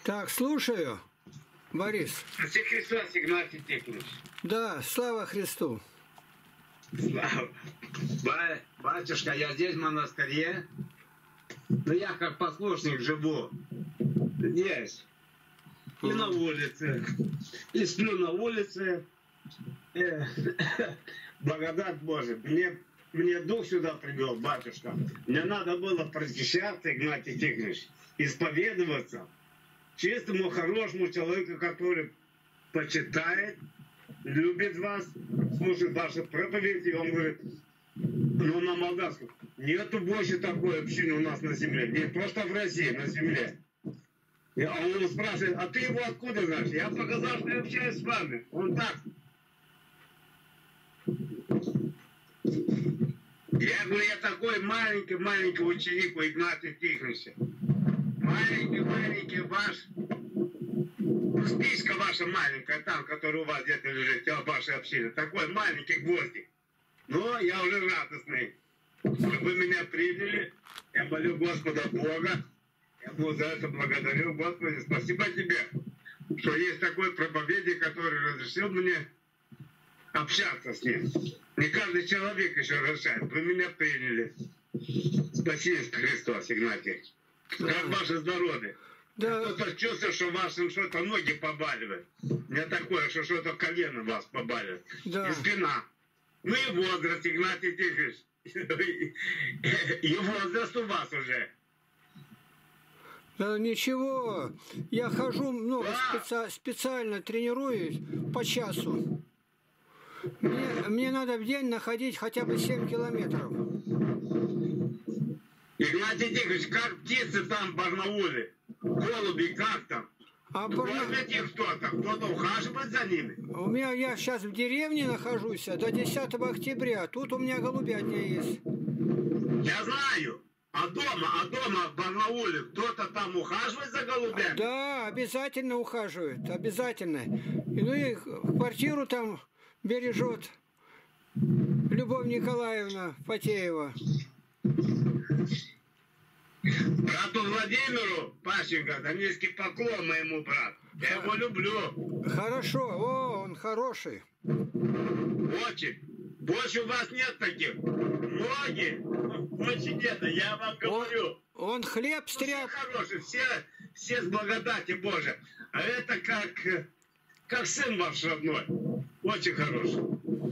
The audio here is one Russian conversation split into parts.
Так, слушаю, Борис. Спаси Христос, Игнатий Тихонович. Да, слава Христу. Слава. Батюшка, я здесь в монастыре, но я как послушник живу здесь. И на улице. И сплю на улице. Благодать Божия. Мне Дух сюда привел, батюшка. Мне надо было просвещаться, Игнатий Тихонович, исповедоваться чистому, хорошему человеку, который почитает, любит вас, слушает ваши проповеди. И он говорит, ну, на молдавском, нету больше такой общины у нас на земле. Не просто в России, на земле. А он спрашивает, а ты его откуда знаешь? Я показал, что я общаюсь с вами. Он так. Я говорю, я такой маленький ученик у Игнатия Тихоновича. Маленький ваш, спичка ваша маленькая, там, которая у вас где-то лежит, в вашей общине. Такой маленький гвоздик. Но я уже радостный, что вы меня приняли. Я молю Господа Бога. Я ему за это благодарю, Господи. Спасибо тебе, что есть такой проповедник, который разрешил мне общаться с ним. Не каждый человек еще разрешает. Вы меня приняли. Спасибо, Христос, Игнатий. Как ваше здоровье? Да. Я кто-то чувствую, что вашим что-то ноги побаливают. У меня такое, что что-то колено вас побаливает. Да. И спина. Ну и возраст, Игнатий Тихонович. И возраст у вас уже. Да ничего. Я хожу много, специально тренируюсь по часу. Мне надо в день находить хотя бы 7 километров. Игнатий Тихонович, как птицы там в Барнауле? Голуби, как там? Может их кто-то ухаживает за ними? Я сейчас в деревне нахожусь до 10 октября. Тут у меня голубятня есть. Я знаю. А дома в Барнауле кто-то там ухаживает за голубями? Да, обязательно ухаживает. Обязательно. Ну и квартиру там бережет Любовь Николаевна Фатеева. Брату Владимиру Пащенко, да низкий поклон моему брату. Я его люблю. Хорошо, он хороший. Очень. Больше у вас нет таких. Многие. Очень нет, я вам говорю. Он хлеб стряп. Все хорошие, все с благодати Божией. А это как сын ваш родной. Очень хороший.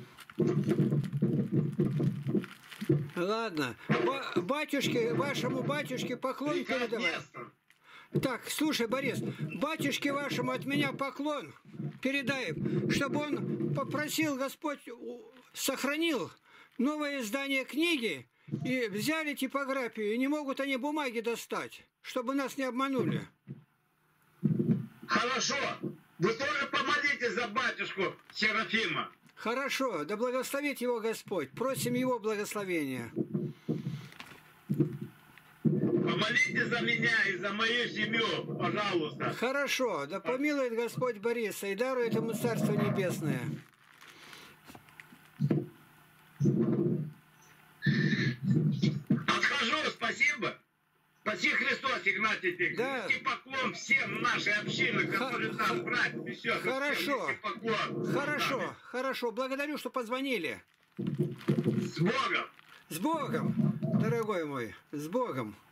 Ладно. Вашему батюшке поклон передавай. Так, слушай, Борис, батюшке вашему от меня поклон передай, чтобы он попросил, Господь сохранил новое издание книги, и взяли типографию, и не могут они бумаги достать, чтобы нас не обманули. Хорошо. Вы тоже помолитесь за батюшку Серафима. Хорошо, да благословит его Господь. Просим его благословения. Помолитесь за меня и за мою семью, пожалуйста. Хорошо, да помилует Господь Бориса и дарует ему Царство Небесное. Отхожу, спасибо. Спаси Христос, Игнатий Тихонович. Да. Нести поклон всем нашей общины, которые там братья и сестры. Хорошо. Хорошо, хорошо. Благодарю, что позвонили. С Богом. С Богом, дорогой мой, с Богом.